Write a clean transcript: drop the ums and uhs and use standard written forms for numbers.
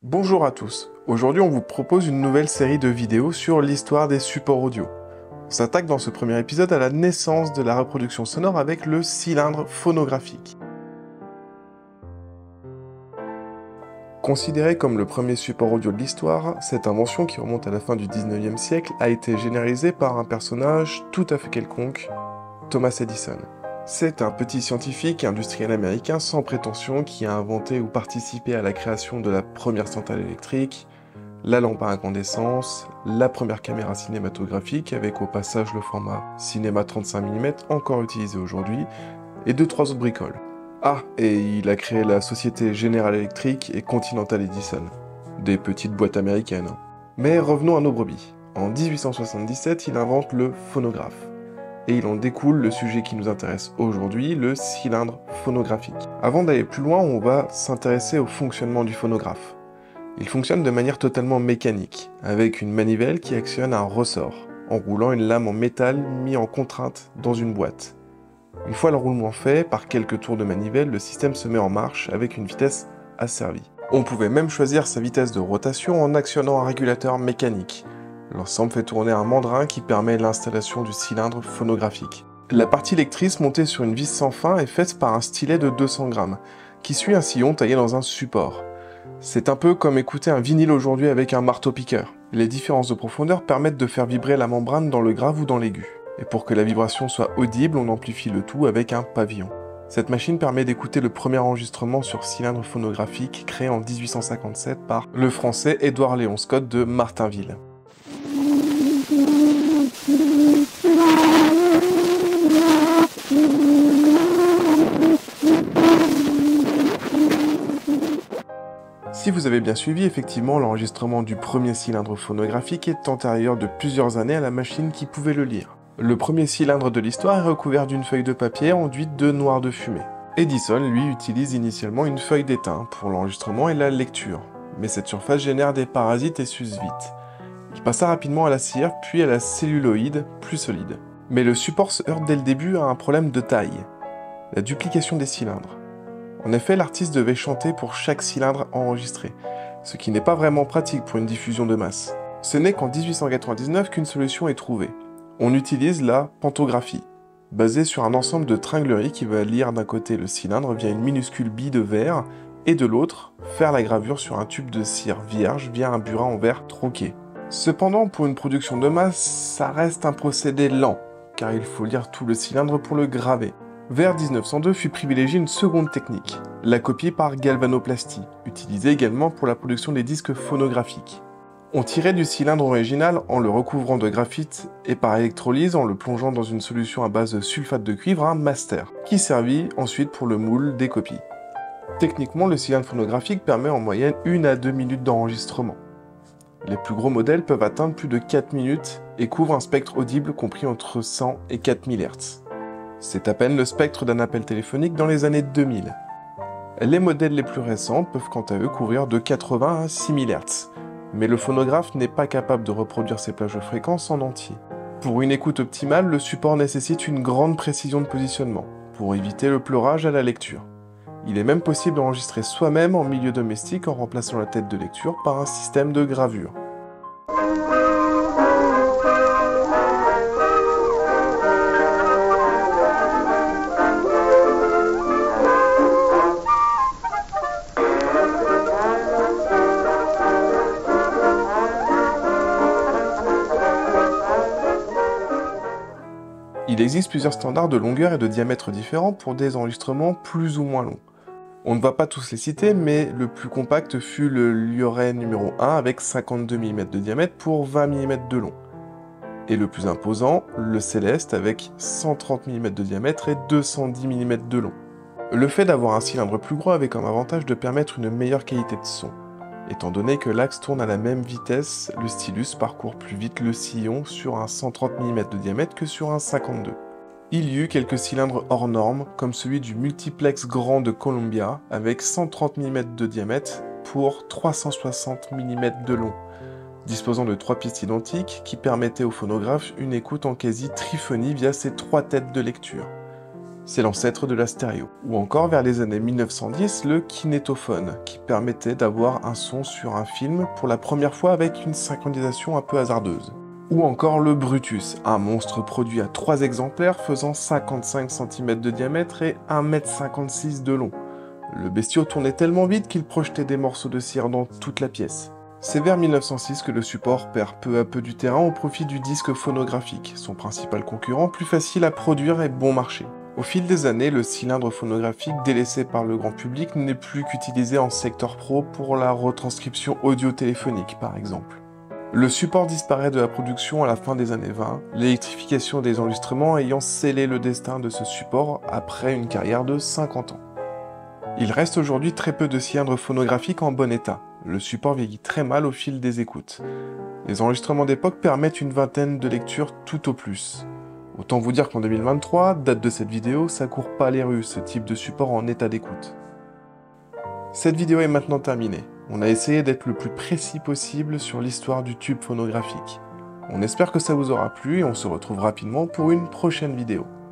Bonjour à tous, aujourd'hui on vous propose une nouvelle série de vidéos sur l'histoire des supports audio. On s'attaque dans ce premier épisode à la naissance de la reproduction sonore avec le cylindre phonographique. Considéré comme le premier support audio de l'histoire, cette invention qui remonte à la fin du 19e siècle a été généralisée par un personnage tout à fait quelconque, Thomas Edison. C'est un petit scientifique et industriel américain sans prétention qui a inventé ou participé à la création de la première centrale électrique, la lampe à incandescence, la première caméra cinématographique avec au passage le format cinéma 35 mm encore utilisé aujourd'hui, et 2-3 autres bricoles. Ah, et il a créé la société General Electric et Continental Edison, des petites boîtes américaines. Mais revenons à nos brebis. En 1877, il invente le phonographe. Et il en découle le sujet qui nous intéresse aujourd'hui, le cylindre phonographique. Avant d'aller plus loin, on va s'intéresser au fonctionnement du phonographe. Il fonctionne de manière totalement mécanique, avec une manivelle qui actionne un ressort, en roulant une lame en métal mis en contrainte dans une boîte. Une fois le roulement fait, par quelques tours de manivelle, le système se met en marche avec une vitesse asservie. On pouvait même choisir sa vitesse de rotation en actionnant un régulateur mécanique. L'ensemble fait tourner un mandrin qui permet l'installation du cylindre phonographique. La partie lectrice montée sur une vis sans fin est faite par un stylet de 200 grammes, qui suit un sillon taillé dans un support. C'est un peu comme écouter un vinyle aujourd'hui avec un marteau-piqueur. Les différences de profondeur permettent de faire vibrer la membrane dans le grave ou dans l'aigu. Et pour que la vibration soit audible, on amplifie le tout avec un pavillon. Cette machine permet d'écouter le premier enregistrement sur cylindre phonographique créé en 1857 par le français Édouard Léon Scott de Martinville. Si vous avez bien suivi, effectivement, l'enregistrement du premier cylindre phonographique est antérieur de plusieurs années à la machine qui pouvait le lire. Le premier cylindre de l'histoire est recouvert d'une feuille de papier enduite de noir de fumée. Edison, lui, utilise initialement une feuille d'étain pour l'enregistrement et la lecture, mais cette surface génère des parasites et s'use vite. Il passa rapidement à la cire, puis à la celluloïde, plus solide. Mais le support se heurte dès le début à un problème de taille, la duplication des cylindres. En effet, l'artiste devait chanter pour chaque cylindre enregistré, ce qui n'est pas vraiment pratique pour une diffusion de masse. Ce n'est qu'en 1899 qu'une solution est trouvée. On utilise la pantographie, basée sur un ensemble de tringleries qui va lire d'un côté le cylindre via une minuscule bille de verre, et de l'autre, faire la gravure sur un tube de cire vierge via un burin en verre troqué. Cependant, pour une production de masse, ça reste un procédé lent, car il faut lire tout le cylindre pour le graver. Vers 1902 fut privilégiée une seconde technique, la copie par galvanoplastie, utilisée également pour la production des disques phonographiques. On tirait du cylindre original en le recouvrant de graphite et par électrolyse en le plongeant dans une solution à base de sulfate de cuivre, un master, qui servit ensuite pour le moule des copies. Techniquement, le cylindre phonographique permet en moyenne 1 à 2 minutes d'enregistrement. Les plus gros modèles peuvent atteindre plus de 4 minutes et couvrent un spectre audible compris entre 100 et 4000 Hz. C'est à peine le spectre d'un appel téléphonique dans les années 2000. Les modèles les plus récents peuvent quant à eux couvrir de 80 à 6000 Hz, mais le phonographe n'est pas capable de reproduire ces plages de fréquences en entier. Pour une écoute optimale, le support nécessite une grande précision de positionnement, pour éviter le pleurage à la lecture. Il est même possible d'enregistrer soi-même en milieu domestique en remplaçant la tête de lecture par un système de gravure. Il existe plusieurs standards de longueur et de diamètre différents pour des enregistrements plus ou moins longs. On ne va pas tous les citer, mais le plus compact fut le Liorey numéro 1 avec 52 mm de diamètre pour 20 mm de long. Et le plus imposant, le Céleste avec 130 mm de diamètre et 210 mm de long. Le fait d'avoir un cylindre plus gros avait comme avantage de permettre une meilleure qualité de son. Étant donné que l'axe tourne à la même vitesse, le stylus parcourt plus vite le sillon sur un 130 mm de diamètre que sur un 52. Il y eut quelques cylindres hors normes, comme celui du multiplex grand de Columbia, avec 130 mm de diamètre pour 360 mm de long, disposant de 3 pistes identiques qui permettaient au phonographe une écoute en quasi-triphonie via ses 3 têtes de lecture. C'est l'ancêtre de la stéréo. Ou encore vers les années 1910, le kinétophone, qui permettait d'avoir un son sur un film pour la première fois avec une synchronisation un peu hasardeuse. Ou encore le Brutus, un monstre produit à 3 exemplaires faisant 55 cm de diamètre et 1,56 m de long. Le bestiau tournait tellement vite qu'il projetait des morceaux de cire dans toute la pièce. C'est vers 1906 que le support perd peu à peu du terrain au profit du disque phonographique, son principal concurrent plus facile à produire et bon marché. Au fil des années, le cylindre phonographique délaissé par le grand public n'est plus qu'utilisé en secteur pro pour la retranscription audio-téléphonique par exemple. Le support disparaît de la production à la fin des années 20, l'électrification des enregistrements ayant scellé le destin de ce support après une carrière de 50 ans. Il reste aujourd'hui très peu de cylindres phonographiques en bon état. Le support vieillit très mal au fil des écoutes. Les enregistrements d'époque permettent une vingtaine de lectures tout au plus. Autant vous dire qu'en 2023, date de cette vidéo, ça court pas les rues, ce type de support en état d'écoute. Cette vidéo est maintenant terminée. On a essayé d'être le plus précis possible sur l'histoire du tube phonographique. On espère que ça vous aura plu et on se retrouve rapidement pour une prochaine vidéo.